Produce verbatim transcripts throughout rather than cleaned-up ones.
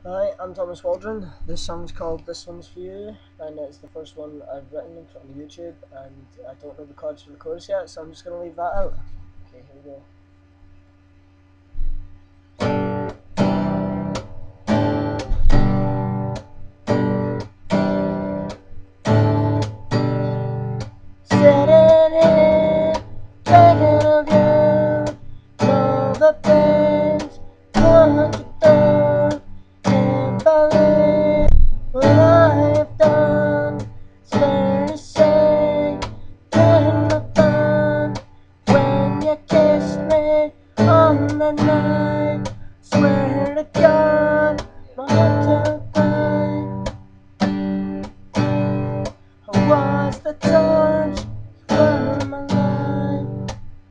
Hi, I'm Thomas Waldron. This song's called This One's For You, and it's the first one I've written on YouTube, and I don't know the chords for the chorus yet, so I'm just going to leave that out. Okay, here we go. Sitting here, thinking of you, all the things what you done, can't believe what I have done. Scared to say, getting no fun when you kissed me on the night. Swear to God, my heart to cry. I was the torch for my life.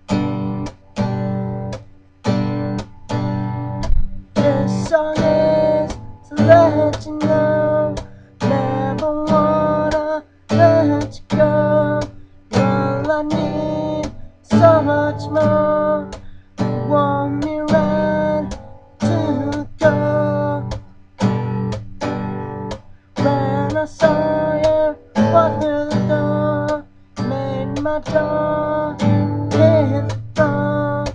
This song is to let you know, never wanna let you go. You're all I need, so much more. You want me right to go. When I saw you walk through the door, made my jaw hit the floor.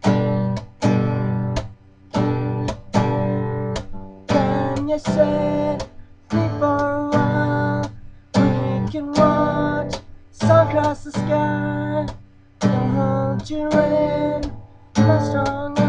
Then you said me for a while, we can watch sun cross the sky. I'll hold you in my strong